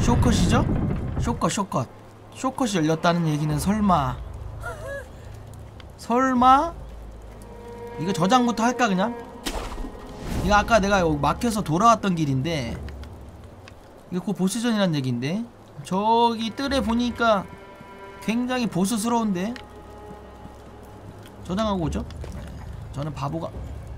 쇼컷이죠? 쇼컷 쇼컷이 열렸다는 얘기는 설마 이거 저장부터 할까 그냥? 이거 아까 내가 막혀서 돌아왔던 길인데 이거 곧 보스전이란 얘기인데 저기 뜰에 보니까 굉장히 보스스러운데 저장하고 오죠? 네, 저는 바보가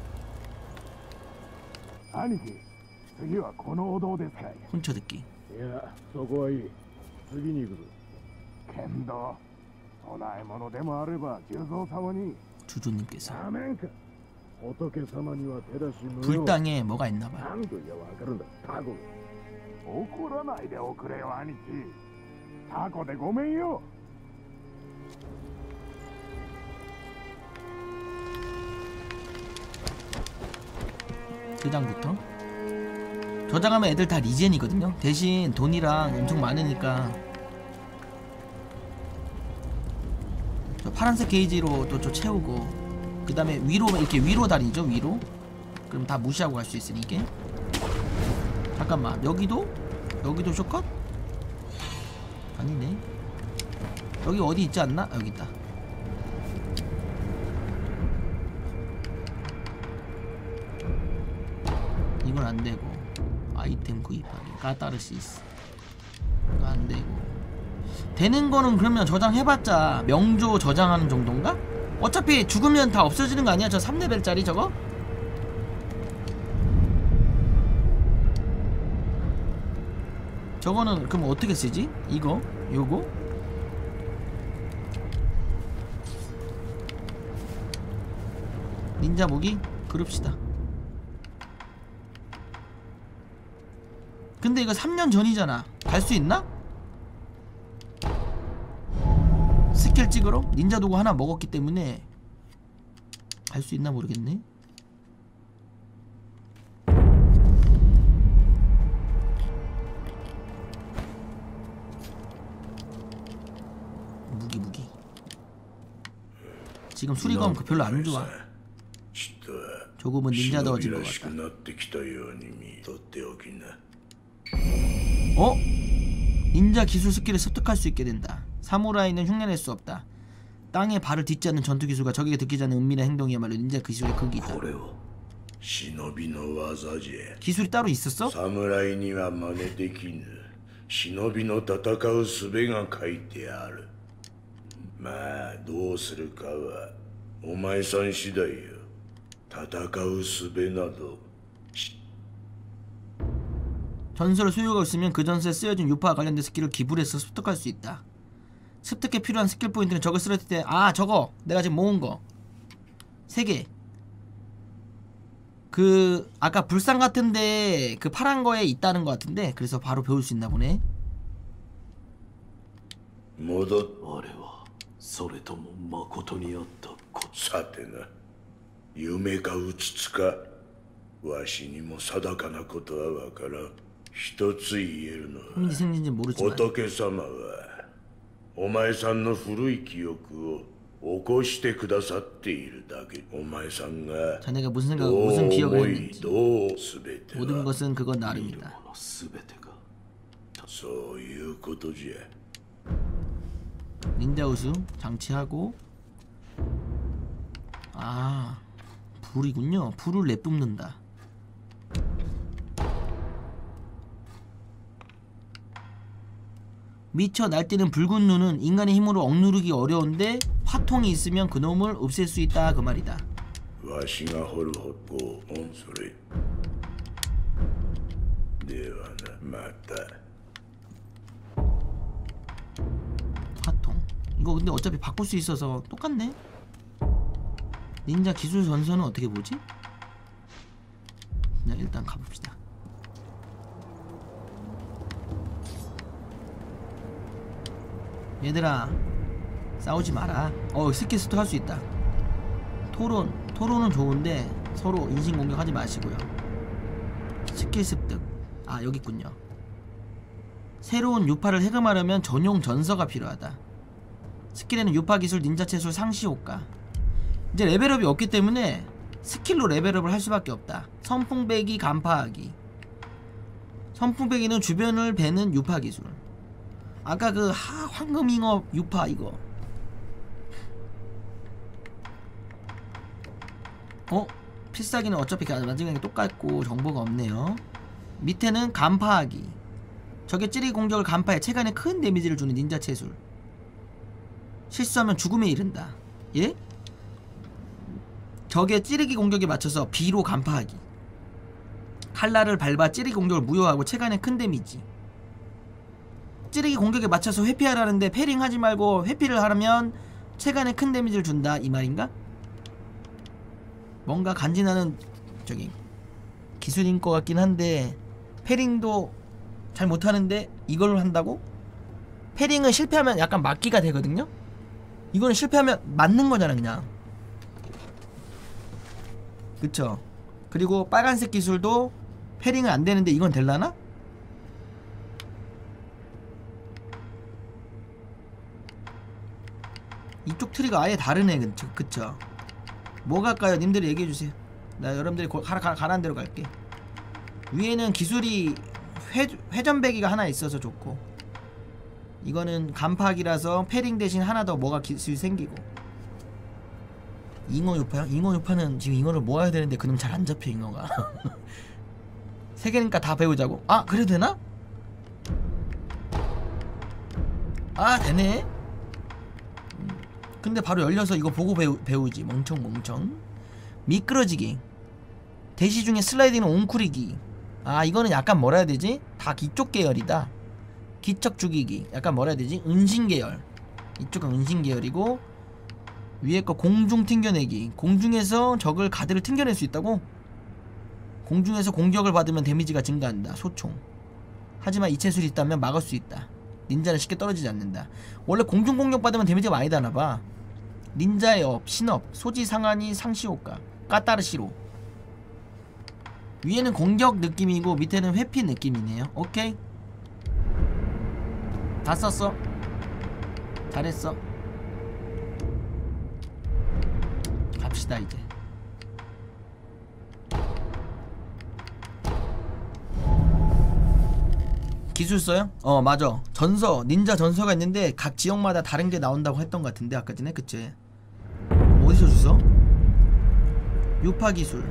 兄貴、次はこのお堂ですかい。 혼처 듣기. いや、そこはいい。次に行くぞ。けんど、供え物でもあれば重蔵様に。 주조님께서 ダメんか。仏様には手出し無用。 불당에 뭐가 있나봐. 何度じゃわかるんだ、タコ。怒らないでおくれよ、兄貴。タコでごめんよ。 그 장부터 저장하면 애들 다 리젠이거든요. 대신 돈이랑 엄청 많으니까 저 파란색 게이지로 또 저 채우고 그 다음에 위로 이렇게 위로 다니죠. 위로 그럼 다 무시하고 갈 수 있으니까. 잠깐만 여기도 쇼컷? 아니네. 여기 어디 있지 않나? 여기 있다. 이건 안되고 아이템 구입하기 카타르시스 이거 안되고 되는거는 그러면 저장해봤자 명조 저장하는 정도인가? 어차피 죽으면 다 없어지는 거 아니야? 저 3레벨짜리 저거? 저거는 그럼 어떻게 쓰지? 이거? 요거? 닌자 무기? 그럽시다. 근데 이거 3년 전이잖아. 갈 수 있나? 스킬 찍으러? 닌자 도구 하나 먹었기 때문에 갈 수 있나 모르겠네. 무기 지금 수리검 그 별로 안 좋아. 조금은 닌자 더워진 것 같다. 어? 닌자 기술 스킬을 습득할 수 있게 된다. 사무라이는 흉내낼 수 없다. 땅에 발을 딛지 않는 전투 기술과 적에게 들키지 않는 은밀한 행동이야말로 닌자 기술의 극이다. 기술이 따로 있었어? 사무라이는 真似できぬ忍びの戦う術が書いてある。まあどうするかはお前さん次第よ。戦う術など 전설을 소유하고 있으면 그 전설에 쓰여진 유파와 관련된 스킬을 기부해서 습득할 수 있다. 습득에 필요한 스킬 포인트는 적을 쓰러뜨릴 때 저거 내가 지금 모은 거 3개. 그 아까 불상 같은데 그 파란 거에 있다는 거 같은데 그래서 바로 배울 수 있나 보네. 戻っ我はそれとも誠にあったことさてな夢かうつつかわしにも定かなことはわからん。一つ言えるのは仏様はお前さんの古い記憶を起こしてくださっているだけ。お前さんが 자네가 무슨 생각, 무슨 기억을 했는지 모든 것은 그건 나름이다. そういうことじゃ。 닌자 우수 장치하고 불이군요. 불을 내뿜는다. 미쳐 날뛰는 붉은 눈은 인간의 힘으로 억누르기 어려운데 화통이 있으면 그놈을 없앨 수 있다 그 말이다. 화통 이거 근데 어차피 바꿀 수 있어서 똑같네. 닌자 기술 전선은 어떻게 보지? 그냥 일단 가봅시다. 얘들아 싸우지 마라. 스킬 스톱 할 수 있다. 토론은 좋은데 서로 인신공격하지 마시고요. 스킬 습득 여기 있군요. 새로운 유파를 해금하려면 전용 전서가 필요하다. 스킬에는 유파 기술, 닌자 채술, 상시 효과. 이제 레벨업이 없기 때문에 스킬로 레벨업을 할 수밖에 없다. 선풍배기, 간파하기. 선풍배기는 주변을 베는 유파 기술. 아까 그 황금잉어 유파 이거. 필살기는 어차피 마지막에 똑같고 정보가 없네요. 밑에는 간파하기. 적의 찌르기 공격을 간파해 체간에 큰 데미지를 주는 닌자 체술. 실수하면 죽음에 이른다. 예? 적의 찌르기 공격에 맞춰서 B로 간파하기. 칼날을 밟아 찌르기 공격을 무효하고 체간에 큰 데미지. 찌르기 공격에 맞춰서 회피하라는데 패링 하지 말고 회피를 하려면 체간에 큰 데미지를 준다 이 말인가? 뭔가 간지나는 저기 기술인 것 같긴 한데 패링도 잘 못하는데 이걸로 한다고? 패링은 실패하면 약간 막기가 되거든요? 이거는 실패하면 맞는 거잖아 그냥. 그쵸? 그리고 빨간색 기술도 패링은 안 되는데 이건 될라나? 이쪽 트리가 아예 다르네. 그쵸? 뭐 갈까요? 님들이 얘기해주세요. 나 여러분들이 가라는 대로 갈게. 위에는 기술이 회전배기가 하나 있어서 좋고, 이거는 간파기라서 패링 대신 하나 더 뭐가 기술이 생기고. 잉어유파요? 잉어유파는 지금 잉어를 모아야 되는데 그놈 잘 안 잡혀 잉어가. 세 개니까 다 배우자고? 아 그래도 되나? 아 되네. 근데 바로 열려서 이거 보고 배우지. 멍청. 미끄러지기. 대시 중에 슬라이딩은 옹쿠리기. 아 이거는 약간 뭐라 해야 되지? 다 이쪽 계열이다. 기척 죽이기. 약간 뭐라 해야 되지? 은신 계열. 이쪽은 은신 계열이고, 위에 거 공중 튕겨내기. 공중에서 적을 가드를 튕겨낼 수 있다고? 공중에서 공격을 받으면 데미지가 증가한다. 소총. 하지만 이체술이 있다면 막을 수 있다. 닌자는 쉽게 떨어지지 않는다. 원래 공중 공격 받으면 데미지가 많이 다나봐. 닌자의 업, 신업, 소지 상한이 상시효과, 까따르시로. 위에는 공격 느낌이고 밑에는 회피 느낌이네요. 오케이, 다 썼어. 잘했어. 갑시다 이제. 기술 써요? 맞아. 전서, 닌자 전서가 있는데 각 지역마다 다른 게 나온다고 했던 것 같은데 아까 전에. 그치? 어디서 주워? 유파 기술.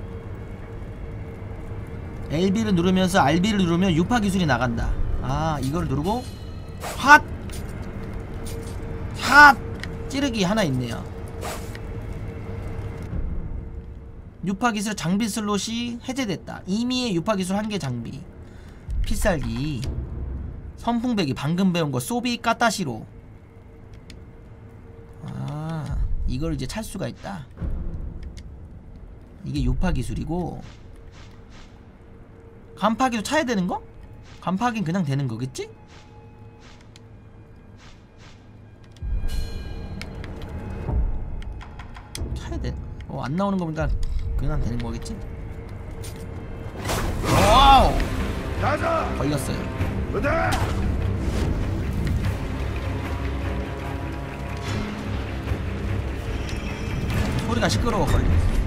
LB를 누르면서 RB를 누르면 유파 기술이 나간다. 아 이거를 누르고 핫! 핫! 찌르기 하나 있네요. 유파 기술 장비 슬롯이 해제됐다. 이미의 유파 기술 1개 장비. 필살기. 선풍배기 방금 배운거 소비 까따시로. 아 이걸 이제 찰 수가 있다. 이게 유파 기술이고, 간파기도 차야 되는거? 간파기는 그냥 되는 거겠지? 차야 돼. 안 나오는 거 보니까 그냥 되는 거겠지? 와우! 걸렸어요. 소리가 시끄러워. 걸려.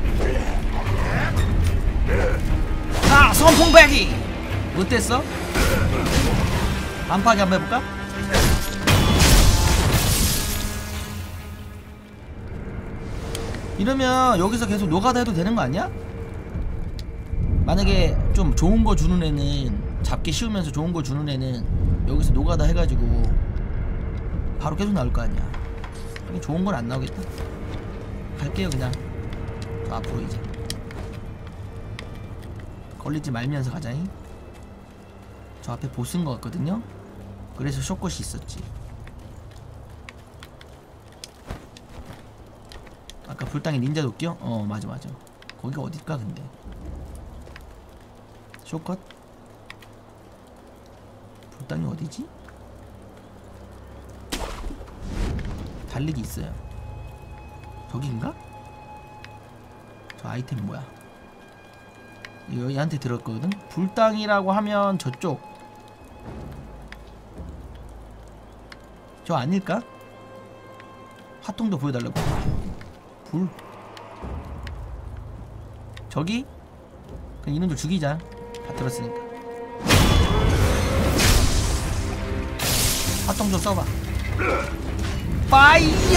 아 선풍배기! 어땠어? 간파기 한번 해볼까? 이러면 여기서 계속 노가다 해도 되는 거 아니야? 만약에 좀 좋은 거 주는 애는, 잡기 쉬우면서 좋은 거 주는 애는 여기서 노가다 해가지고 바로 계속 나올 거 아니야. 좋은 건 안 나오겠다. 갈게요 그냥. 저 앞으로 이제 걸리지 말면서 가자잉. 저 앞에 보스인 것 같거든요. 그래서 숏꽃이 있었지. 아까 불당의 닌자 도끼요? 맞아. 거기가 어딜까 근데. 숏컷? 불당이 어디지? 달리기 있어요. 저기인가? 저 아이템 뭐야? 이거 얘한테 들었거든? 불당이라고 하면 저쪽. 저 아닐까? 화통도 보여달라고. 불. 저기? 그냥 이놈들 죽이자. 다 들었으니까. 화통 좀 써봐. 파이어!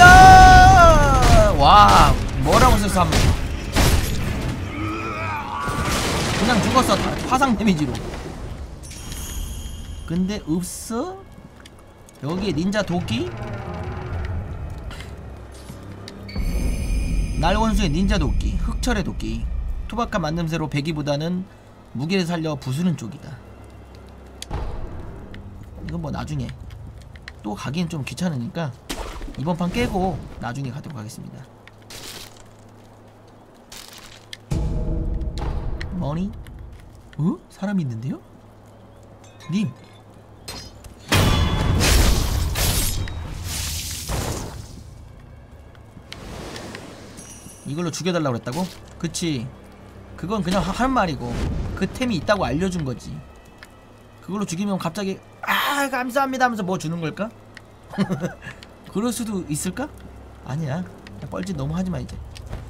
와, 뭐라고 썼어 한번. 그냥 죽었어. 화상 데미지로. 근데 없어? 여기에 닌자 도끼? 날원수의 닌자 도끼, 흑철의 도끼. 투박한 만듦새로 배기보다는 무게를 살려 부수는 쪽이다. 이건 뭐 나중에 또 가기엔 좀 귀찮으니까 이번 판 깨고 나중에 가도록 하겠습니다. 머니? 어? 사람이 있는데요? 님! 이걸로 죽여달라고 그랬다고? 그치. 그건 그냥 한 말이고 그 템이 있다고 알려준 거지. 그걸로 죽이면 갑자기 아 감사합니다 하면서 뭐 주는 걸까? 그럴 수도 있을까? 아니야. 뻘짓 너무 하지마 이제.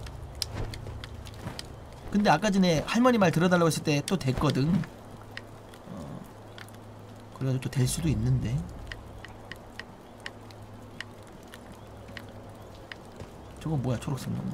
근데 아까 전에 할머니 말 들어달라고 했을 때 또 됐거든. 그래가지고 또 될 수도 있는데. 저거 뭐야 초록색 놈.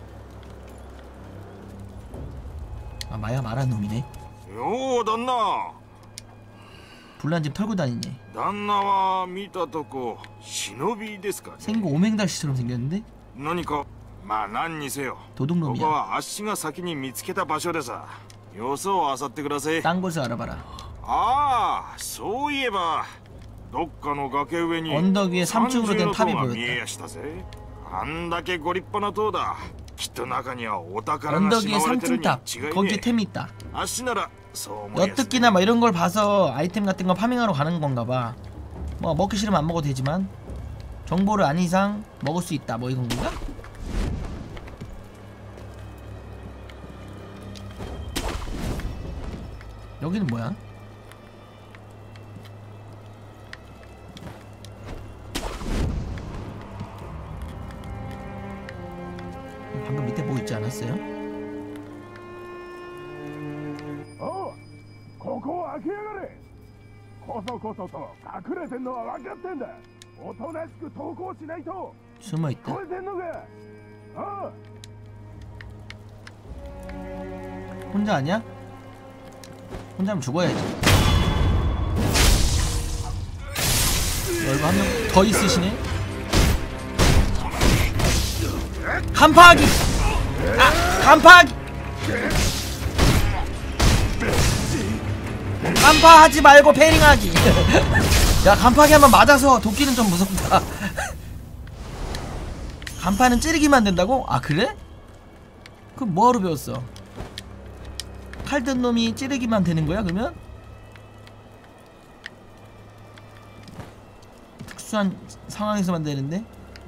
아 마야 말한 놈이네. 요旦那 불난 집 털고 다니네. 旦那は見たとこ忍びですかね。 생고 오맹달씨처럼 생겼는데? 何かまあ何にせよこ 도둑놈이야. こはあっしが先に見つけた場所でさ様子を漁ってください。 딴 곳을 알아봐라. ああそういえばどっかの崖上に 언덕 위에 3층으로 된 탑이 三重の塔が見え 보였다. やしたぜ。あんだけご立派な塔だ。きっと中にはお宝が 언덕 し 위에 まわれてる 3층 に 탑. 違い 거기에 ねえ。 템이 있다. あっしならそう思いやすね。 엿듣기나 뭐 이런 걸 봐서 아이템 같은 거 파밍하러 가는 건가 봐. 뭐 먹기 싫으면 안 먹어도 되지만 정보를 안 이상 먹을 수 있다. 뭐 이건 건가? 여기는 뭐야? 방금 밑에 뭐 있지 않았어요? おうここを開けやがれ。こそこそと隠れてんのは分かってんだ。おとなしく投降しないと。 숨어있다. 聞こえてんのか。ああ 혼자 아니야? 혼자면 죽어야지. 이거 한 명 더 있으시네? 간파하기! 아! 간파하기! 간파하지 말고 패링하기! 야 간파하기 한번 맞아서 도끼는 좀 무섭다. 간파는 찌르기만 된다고? 아 그래? 그럼 뭐하러 배웠어? 칼 든 놈이 찌르기만 되는 거야 그러면? 특수한 상황에서만 되는데?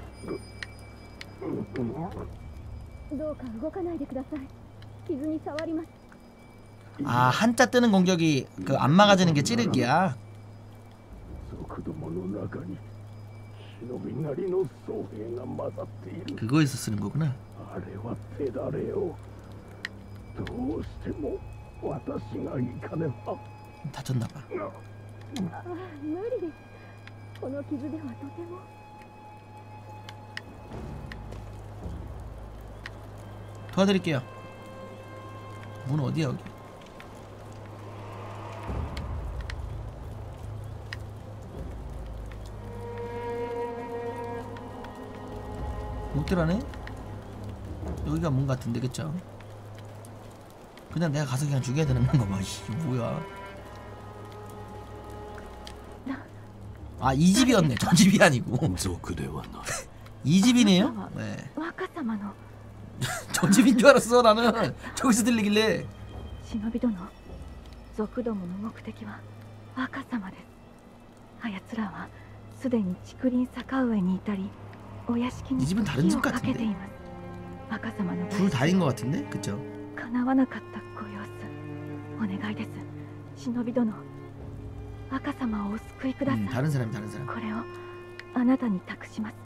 どうか動かないでください。傷に触ります。 아 한자 뜨는 공격이 그 안 막아지는 게 찌르기야. 族どもの中に忍びなりの僧兵が混ざっている。 그거에서 쓰는 거구나. あれは手だれよ。どうしても私が行かねば。 다쳤나봐. ああ、無理です。この傷ではとても。 도와드릴게요. 문 어디야 여기? 못 들어가네? 여기가 문 같은데 그쵸? 그냥 내가 가서 그냥 죽여야 되는 건가 봐. 이게 뭐야? 아 이 집이었네. 저 집이 아니고. 族ではない。 이 집이네요? 네. 若様の 저 집인 줄 알았어 나는. 저기서 들리길래. 忍び殿、族どもの目的は若様です。あやつらはすでに竹林坂上に至り、お屋敷に 이 집은 다른 火 집 をかけ 같은데. ています。若様の 불 다인 것 같은데? 그쵸? 叶わなかったご様子、お願いです。忍び殿、若様をお救いください。 다른 사람 다른 사람. これをあなたに託します。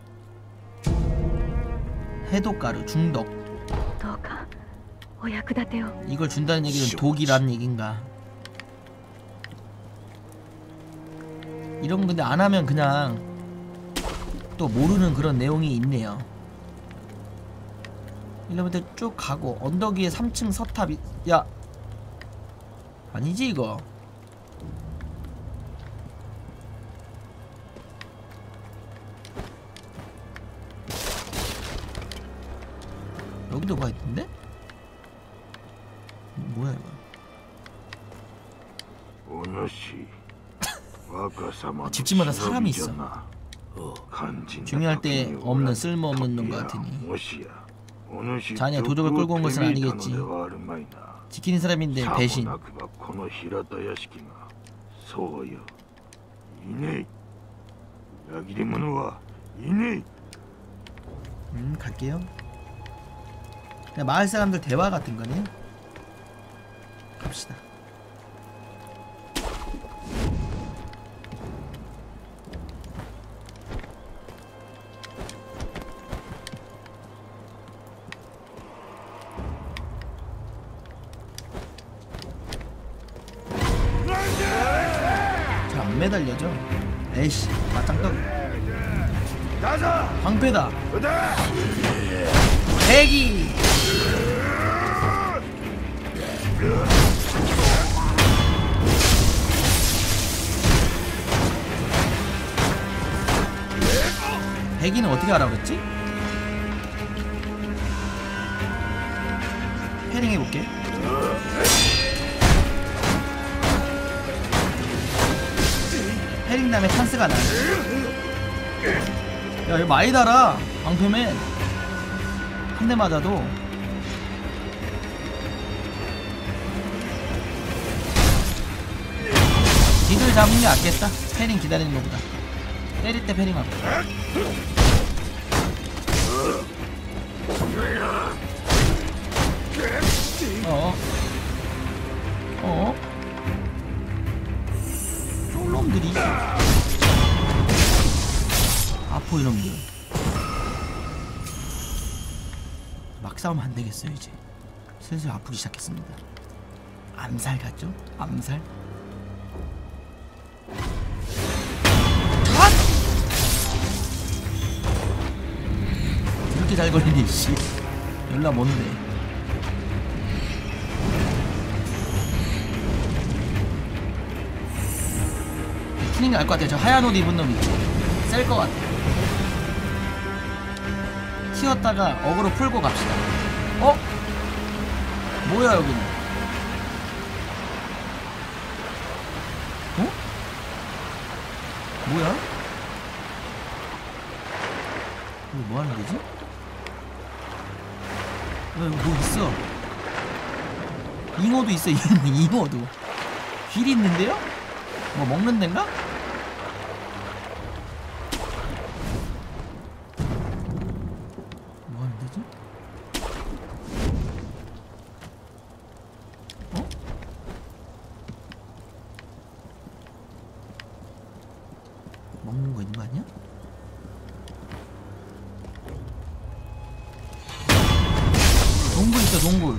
해독가루 중독. どうかお役立てを。 이걸 준다는 얘기는 독이란 얘긴가? 이런 근데 안 하면 그냥 또 모르는 그런 내용이 있네요. 이러면 쭉 가고 언덕 위에 3층 서탑이 야 아니지 이거. 여기도 가 있던데? 뭐야 이거? 집집마다 사람이 있어. 중요할 때 없는 쓸모없는 놈 같으니. 자네 도적을 끌고 온 것은 아니겠지. 지키는 사람인데 배신. 갈게요. 그냥 마을 사람들 대화 같은 거네. 갑시다. 잘 안 매달려져. 에이씨, 맞짱 떠. 방패다. 대기. 대기는 어떻게 하라 그랬지? 패링 해볼게. 패링 다음에 찬스가 나. 야 이거 많이 달아. 방패맨 한 대 맞아도. 니들 잡은 게 낫겠다. 패링 기다리는 것보다. 때릴 때 패링 하고. 쫄놈들이 아포 이놈들. 막 싸우면 안 되겠어요. 이제 슬슬 아프기 시작했습니다. 암살 같죠? 암살. 이렇게 잘 걸리니 씨. 연락 뭔데? 튜닝 알 것 같아요. 저 하얀 옷 입은 놈 있지? 셀 것 같아. 튀었다가 어그로 풀고 갑시다. 어? 뭐야 여기는? 어? 뭐야? 여기 뭐 하는 거지? 여기 뭐 있어? 잉어도 있어. 잉어도 휠이 있는데요? 뭐 먹는 데인가? 뭐 하는 데지? 어? 먹는 거 있는 거 아니야? 동굴 있어 동굴.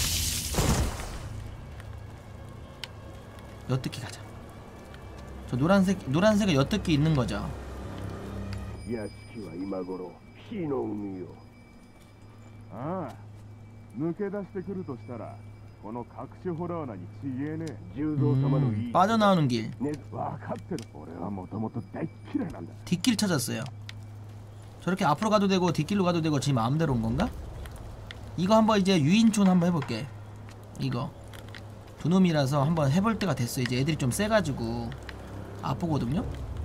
엿듣기 가자. 저 노란색에 엿듣기 있는 거죠. 屋敷は今頃火の海よ。ああ、抜け出してくるとしたらこの隠しホラー穴にちげえね。重蔵様のいい 빠져나오는 길. ね、分かってる。俺はもともと大嫌いなんだ。 뒷길 찾았어요. 저렇게 앞으로 가도 되고 뒷길로 가도 되고 지 마음대로 온 건가? 이거 한번 이제 유인촌 한번 해볼게. 이거 두 놈이라서 한번 해볼 때가 됐어. 이제 애들이 좀 세가지고 아프거든요.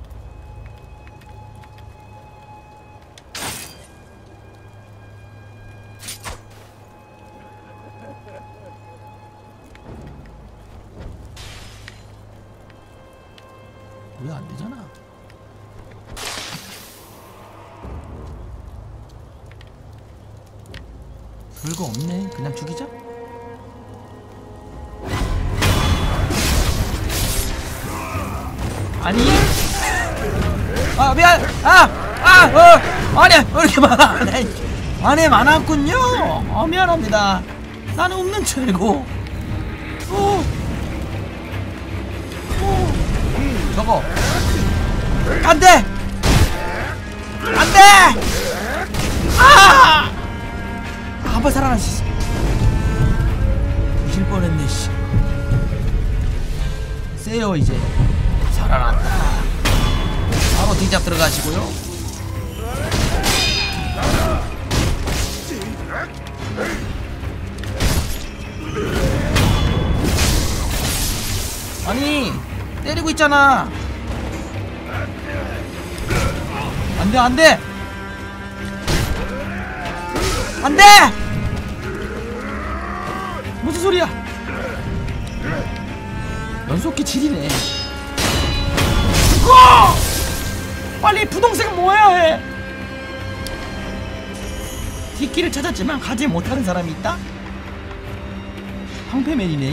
왜 안 되잖아. 별거 없네. 그냥 죽이자. 아니? 아 미안. 아니 왜 이렇게 많아? 안에 많았군요. 미안합니다. 나는 없는 줄 알고. 저거 안돼! 안돼! 아! 한 번 살아났어. 이길 뻔했네 씨. 세요 이제. 살아났다. 바로 뒤잡 들어가시고요. 아니 때리고 있잖아. 안돼 안돼 안돼! 무슨 소리야? 연속기 7이네. 죽어! 빨리 부동생 모아야 해. 뒷길을 찾았지만 가지 못하는 사람이 있다? 황폐맨이네.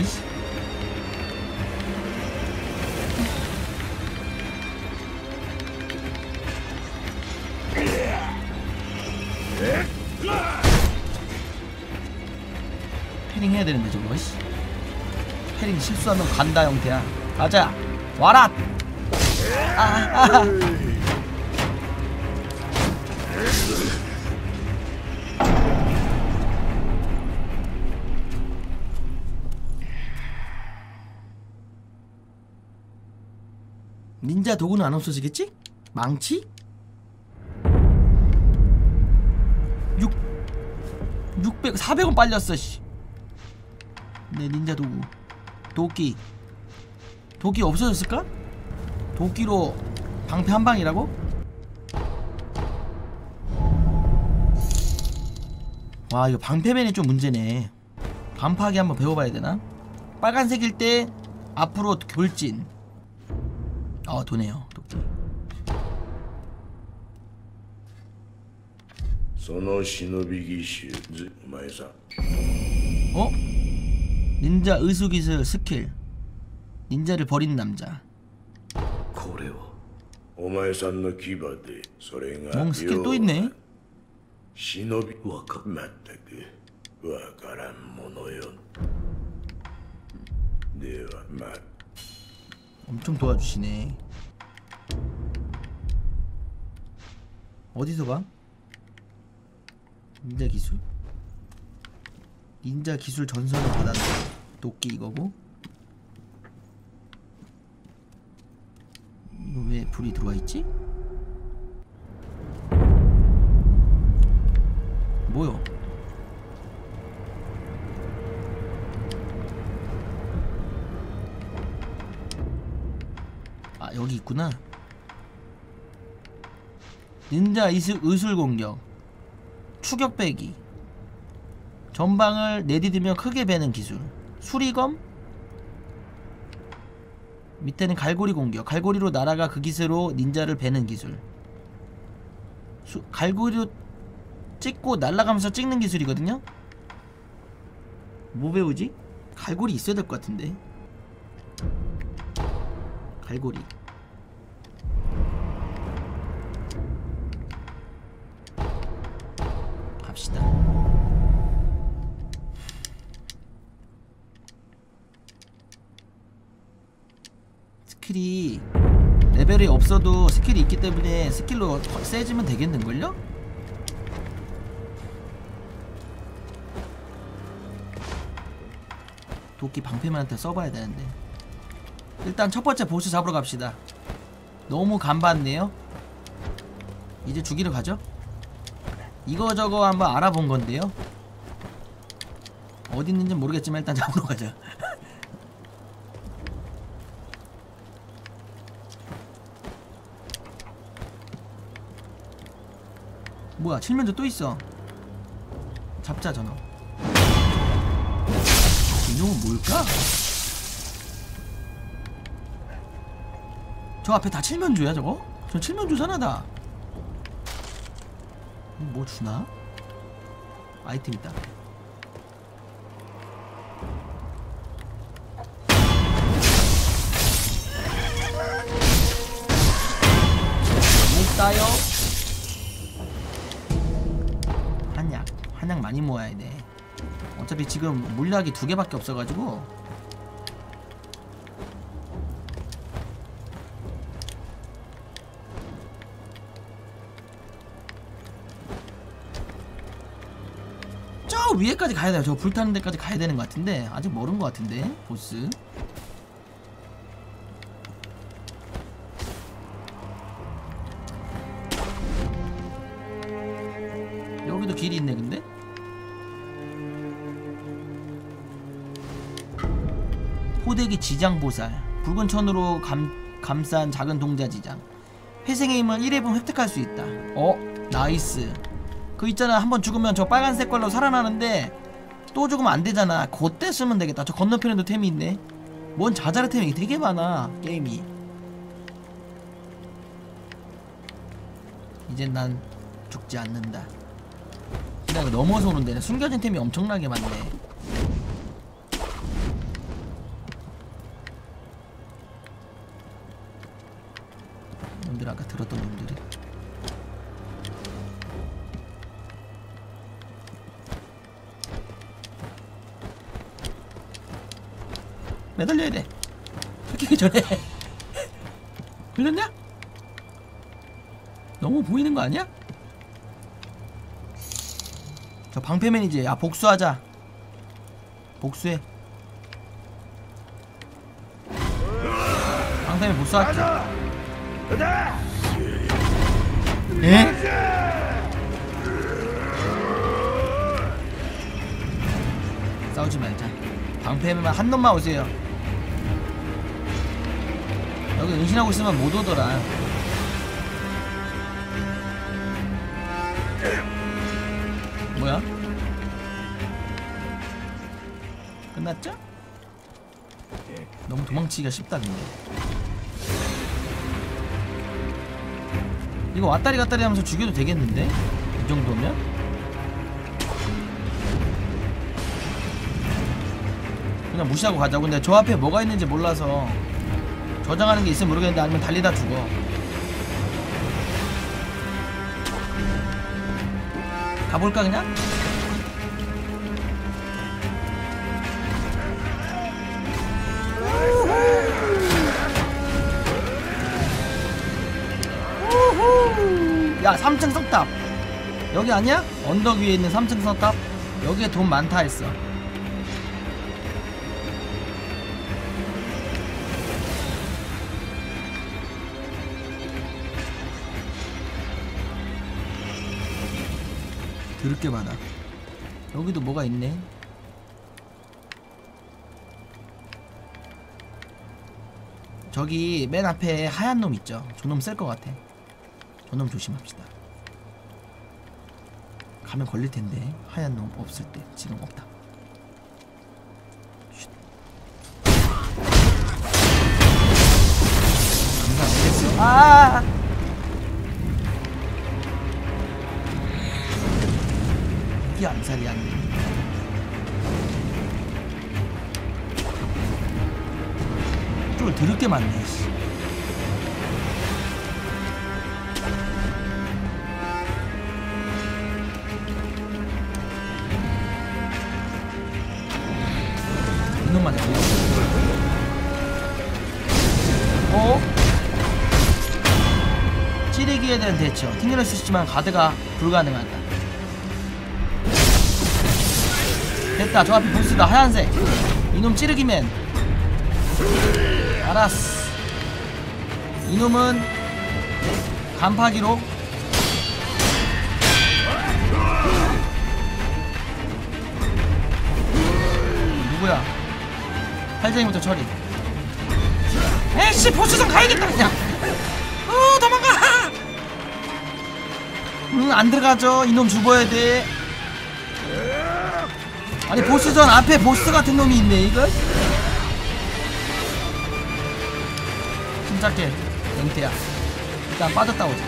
패링 해야 되는데 저거. 패링 실수하면 간다 형태야. 가자. 와라. 닌자 도구는 안 없어지겠지? 망치? 400원 빨렸어 씨. 네 닌자 도구. 도끼 없어졌을까? 도끼로 방패 한 방이라고? 와 이거 방패맨이 좀 문제네. 반파하기 한번 배워봐야 되나? 빨간색일 때 앞으로 돌진. 도네요 도끼. その忍び義手お前さん 닌자 의수기술 스킬. 닌자를 버린 남자. これはお前さんの牙でそれが 스킬 또 있네. 忍びわかまったくわからんものよではま 엄청 도와주시네. 어디서 봐? 닌자 기술? 닌자 기술 전선을 받았네. 도끼 이거고. 이거 왜 불이 들어와 있지? 뭐요? 아 여기 있구나. 닌자 의술 공격. 추격 빼기. 전방을 내디디며 크게 베는 기술. 수리검. 밑에는 갈고리 공격. 갈고리로 날아가 그 기세로 닌자를 베는 기술. 갈고리로 찍고 날아가면서 찍는 기술이거든요. 뭐 배우지? 갈고리 있어야 될 것 같은데. 갈고리. 갑시다. 스킬이 레벨이 없어도 스킬이 있기 때문에 스킬로 세지면 되겠는걸요? 도끼 방패맨한테 써봐야 되는데. 일단 첫 번째 보스 잡으러 갑시다. 너무 간봤네요. 이제 죽이러 가죠. 이거저거 한번 알아본 건데요. 어디 있는지 모르겠지만 일단 잡으러 가자. 뭐야 칠면조 또 있어. 잡자 저놈. 이놈은 뭘까? 저 앞에 다 칠면조야 저거? 저 칠면조잖아 다. 뭐 주나? 아이템 있다. 못 따요. 한약 많이 모아야 돼. 어차피 지금 물약이 2개밖에 없어가지고. 위에까지 가야 돼요. 저 불타는 데까지 가야 되는 것 같은데 아직 멀은 것 같은데 보스. 여기도 길이 있네. 근데 호대기 지장보살, 붉은 천으로 감싼 작은 동자지장, 회생의 힘을 1회분 획득할 수 있다. 나이스. 그 있잖아, 한번 죽으면 저 빨간색 걸로 살아나는데 또 죽으면 안 되잖아. 그때 쓰면 되겠다. 저 건너편에도 템이 있네. 뭔 자잘한 템이 되게 많아 게임이. 이젠 난 죽지 않는다. 그냥 넘어서 오는 데는 숨겨진 템이 엄청나게 많네. 놈들 아까 들었던 놈들이. 매달려야 돼. 뺏기기 전에. 걸렸냐? 너무 보이는 거 아니야? 저 방패맨이지. 야, 복수하자. 복수해. 방패맨 복수할게. 예? 싸우지 말자. 방패맨만 한 놈만 오세요. 여기 은신하고 있으면 못 오더라. 뭐야? 끝났죠? 너무 도망치기가 쉽다 근데. 이거 왔다리 갔다리 하면서 죽여도 되겠는데? 이 정도면? 그냥 무시하고 가자고. 근데 저 앞에 뭐가 있는지 몰라서 저장하는 게 있으면 모르겠는데 아니면 달리다 죽어. 가볼까 그냥? 야, 3층 석탑 여기 아니야? 언덕 위에 있는 3층 석탑. 여기에 돈 많다 했어. 더럽게 많아. 여기도 뭐가 있네. 저기 맨 앞에 하얀 놈 있죠? 저놈 쓸 것 같아. 저놈 조심합시다. 가면 걸릴 텐데. 하얀 놈 없을 때. 지금 없다. 쉿. 감사 안 됐어. 아! 이게 암살이 안 돼. 쫄 더럽게 많네. 씨. 이놈 맞아. 찌르기에 대한 대처. 튕겨낼 수 있지만 가드가 불가능하다. 됐다. 저 앞에 보스다. 하얀색. 이놈 찌르기맨. 알았어. 이놈은 간파기로. 누구야? 팔쟁이부터 처리. 에이씨, 보스전 가야겠다 그냥. 도망가. 안 들어가죠. 이놈 죽어야 돼. 아니, 보스전 앞에 보스 같은 놈이 있네 이거. 침착해 영태야. 일단 빠졌다 오자.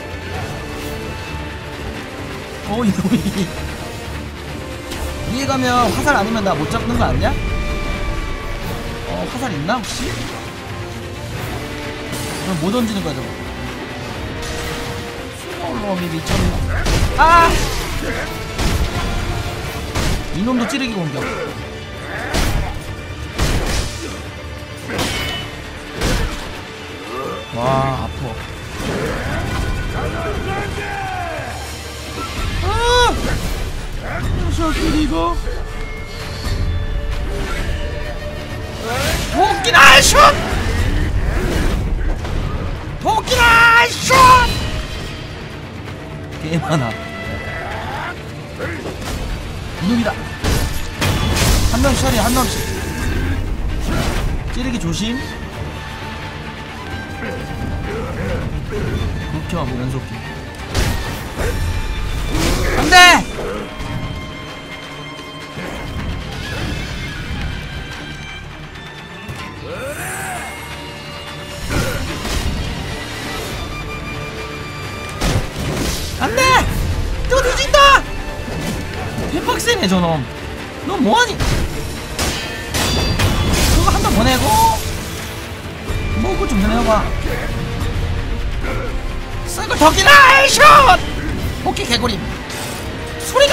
이놈이 위에 가면 화살 아니면 나 못 잡는 거 아니야? 화살 있나 혹시? 그럼 못 던지는 거야 저거. 놈이 미쳤나. 아! 이놈도 찌르기 공격. 와, 아파. 그리고 도끼나 슛! 도끼나 슛! 개 많아. 이놈이다. 한 명씩 처리, 한 명씩. 찌르기 조심. 극혐 연속기. 안돼! 안돼! 또 뒤진다! 개빡세네 저놈. 너 뭐하니? 그거 한 번 보내고 뭐고 좀 보내봐. 썩을 덕이나 슛! 호키 개구림. 소리가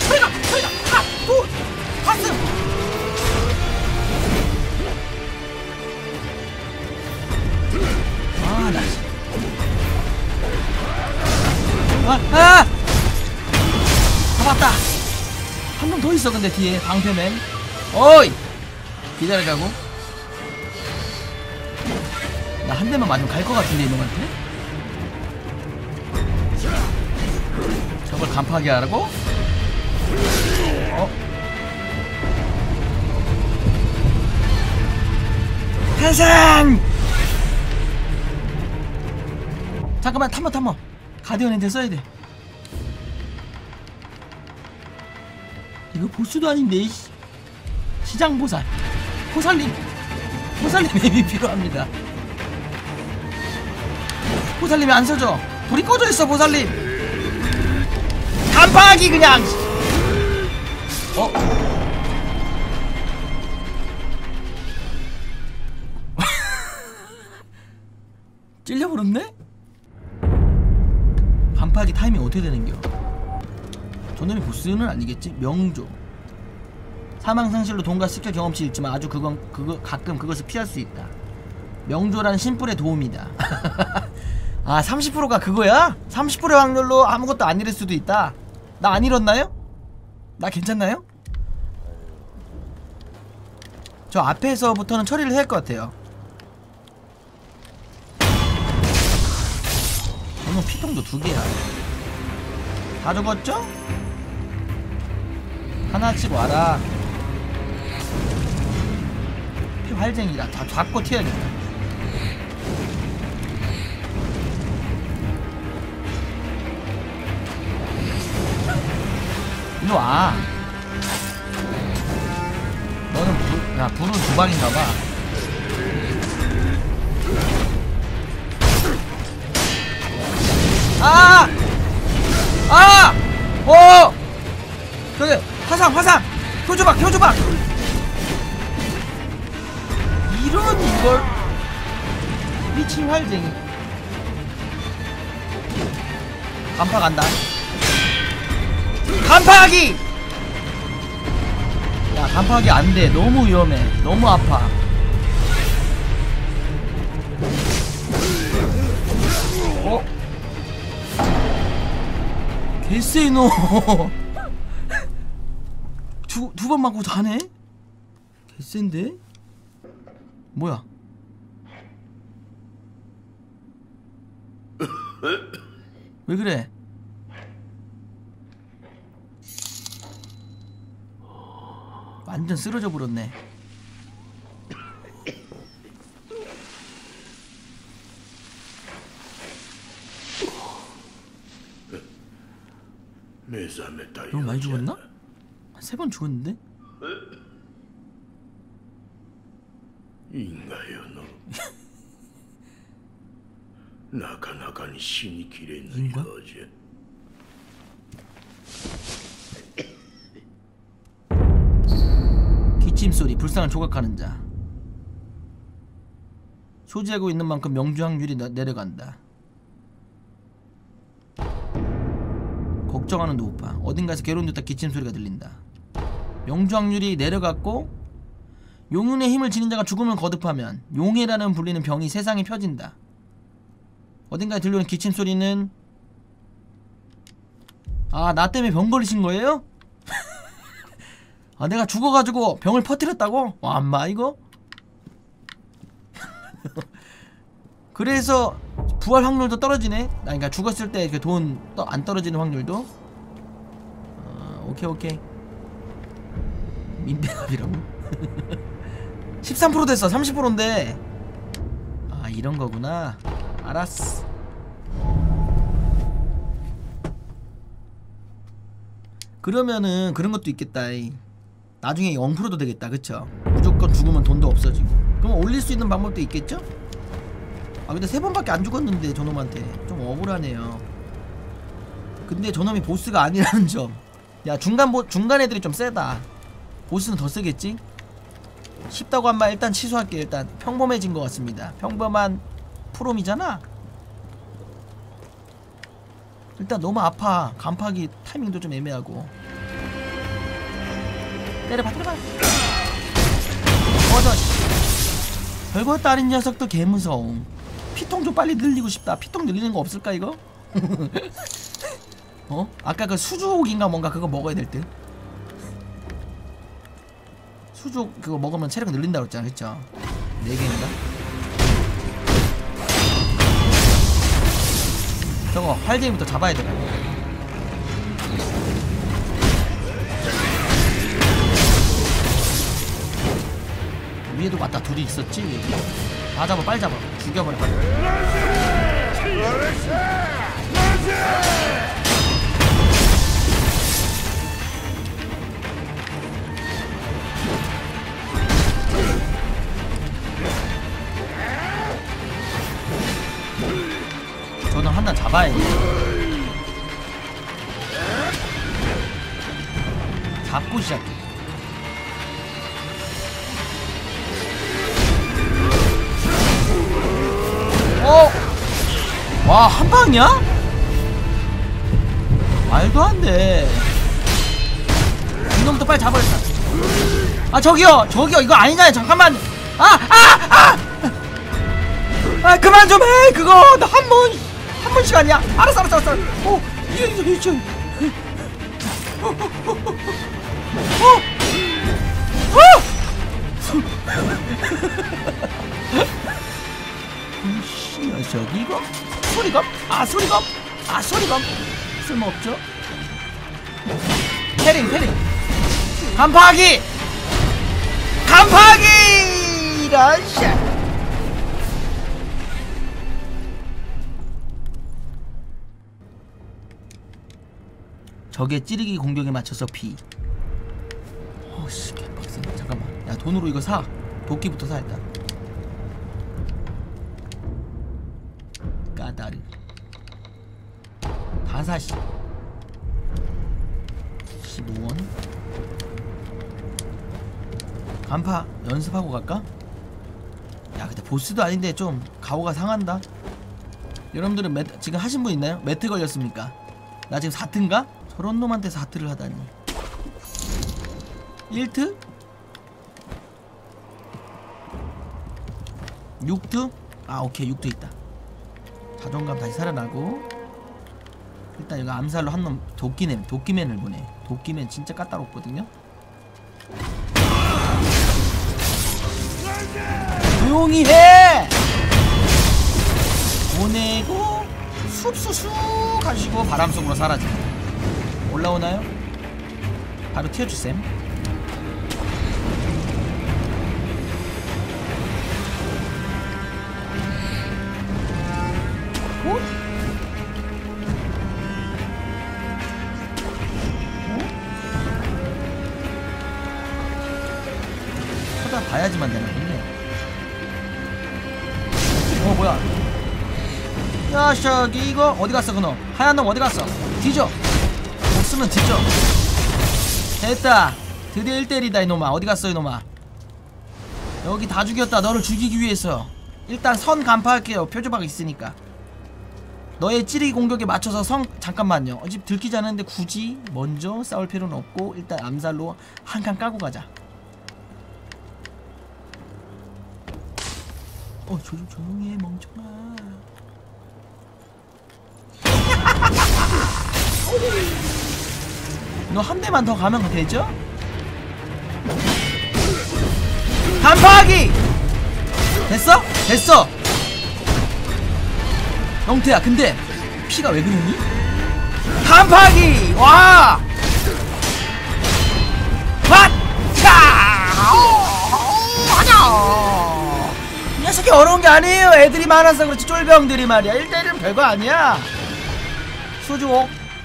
또 가슴. 나 잡았다. 한 명 더 있어. 근데 뒤에 방패맨. 어이 기다리자고. 나 한 대만 맞으면 갈 것 같은데 이놈한테. 저걸 간파하게 하라고? 탄생! 잠깐만 탐험 가디언한테 써야돼. 이거 보스도 아닌데. 시장보살 보살님 앱이 필요합니다. 보살님이 안 써져. 불이 꺼져있어. 보살님 간파하기 그냥. 찔려버렸네? 간파하기 타이밍 어떻게 되는겨? 저놈이 보스는 아니겠지? 명조 사망상실로 돈과 스킬 경험치 잃지만 아주 그거 가끔 그것을 피할 수 있다. 명조란 심뿔의 도움이다. 아 30%가 그거야? 30%의 확률로 아무것도 안 잃을 수도 있다. 나 안 잃었나요? 나 괜찮나요? 저 앞에서부터는 처리를 해야 할 것 같아요. 저는 피통도 2개야. 다 죽었죠? 하나씩 와라. 피 활쟁이라 다 잡고 튀어야겠다. 일로와. 너는 불은 2방인가봐. 저기 화상 표주박 이런 이걸 미친 활쟁이. 간파 간다. 간파하기! 야 간파하기 안돼. 너무 위험해. 너무 아파. 개쎄노. 두 번 맞고 자네? 개쎄인데? 뭐야? 왜 그래? 완전 쓰러져 버렸네. 너무 많이 죽었나? 한 3번 죽었는데? 인가요 너? なかなかに死にきれないようじゃ。 기침소리, 불쌍한 조각하는 자. 소지하고 있는 만큼 명주 확률이 내려간다. 걱정하는 노우파. 어딘가에서 괴로운 듯한 기침소리가 들린다. 명주 확률이 내려갔고 용운의 힘을 지닌 자가 죽음을 거듭하면 용해라는 불리는 병이 세상에 펴진다. 어딘가에 들려오는 기침소리는 나 때문에 병 걸리신 거예요? 아 내가 죽어가지고 병을 퍼뜨렸다고? 와 엄마 이거? 그래서 부활 확률도 떨어지네? 그러니까 죽었을 때 그 돈 안 떨어지는 확률도? 오케이 민폐값이라고? 13% 됐어. 30%인데 아 이런 거구나. 알았어. 그러면은 그런 것도 있겠다. 나중에 0%도 되겠다. 그쵸? 무조건 죽으면 돈도 없어지고. 그럼 올릴 수 있는 방법도 있겠죠? 아 근데 3번밖에 안 죽었는데 저놈한테 좀 억울하네요. 근데 저놈이 보스가 아니라는 점. 야 중간 애들이 좀 세다. 보스는 더 세겠지? 쉽다고 한 말 일단 취소할게. 일단 평범해진 것 같습니다. 평범한 프롬이잖아. 일단 너무 아파. 간파하기 타이밍도 좀 애매하고. 때려봐. 별거 따린 녀석도 개무서움. 피통 좀 빨리 늘리고 싶다. 피통 늘리는 거 없을까 이거? 아까 그 수족인가 뭔가 그거 먹어야 될 듯. 수족 그거 먹으면 체력 늘린다고 했잖아. 그쵸? 4개인가? 저거 활개부터 잡아야 되나? 위에도 맞다. 둘이 있었지? 다 잡아. 빨리 잡아. 죽여버려 빨리. 저는 하나 잡아야 돼. 잡고 시작해. 와, 한 방이야? 말도 안 돼. 이놈도 빨리 잡아야 돼. 아, 저기요, 이거 아니잖아요. 잠깐만. 그만 좀 해. 그거 나 한 번 시간이야. 알았어. 이거. 저기 이거 소리검 쓸모없죠. 패링 간파하기 이런 샷. 적의 찌르기 공격에 맞춰서 피. 어씨 개빡세네. 잠깐만. 야 돈으로 이거 사. 도끼부터 사 일단. 까다르 다사시 15원. 간파 연습하고 갈까? 야 근데 보스도 아닌데 좀 가오가 상한다. 여러분들은 지금 하신 분 있나요? 매트 걸렸습니까? 나 지금 4트인가? 저런 놈한테 4트를 하다니. 1트? 6트? 아 오케이 6트 있다. 자존감 다시 살아나고. 일단 이거 암살로 한 놈 도끼맨을 보내. 도끼맨 진짜 까다롭거든요. 조용히 해! 보내고 쑥쑥쑥 하시고 바람 속으로 사라지고. 올라오나요? 바로 튀어주셈. 봐야지만 되는군요. 뭐야? 야, 저기 이거 어디 갔어 그놈? 하얀 놈 어디 갔어? 뒤져. 없으면 뒤져. 됐다. 드디어 1대1이다 이놈아. 어디 갔어 이놈아? 여기 다 죽였다. 너를 죽이기 위해서. 일단 선 간파할게요. 표주박 있으니까. 너의 찌르기 공격에 맞춰서 잠깐만요. 집 들키지 않았는데 굳이 먼저 싸울 필요는 없고 일단 암살로 한 칸 까고 가자. 조용히 해 멍청아. 너 한 대만 더 가면 되죠? 간파하기! 됐어? 됐어! 영태야 근데 피가 왜 그러니? 간파하기! 와! 하냐! 이 녀석이 어려운 게 아니에요. 애들이 많아서 그렇지. 쫄병들이 말이야. 1대1은 별거 아니야. 수주옥.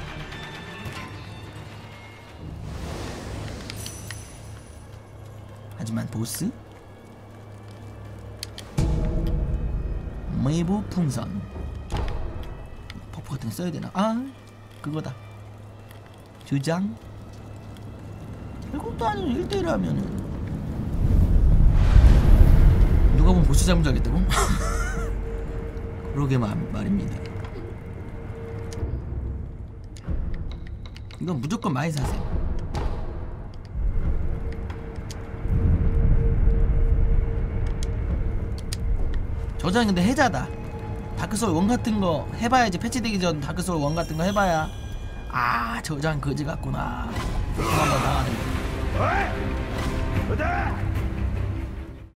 하지만 보스? 매부 풍선. 버프 같은 거 써야 되나? 아, 그거다. 주장. 별것도 아니고 1대1 하면은 누가 보면 보스 잡은 줄 알겠다고? 그러게 말입니다. 이건 무조건 많이 사세요. 저장 근데 해자다. 다크소울 1 같은 거 해봐야지. 패치되기 전 다크소울 1 같은 거 해봐야. 아, 저장 거지 같구나. 한번 당하는 거.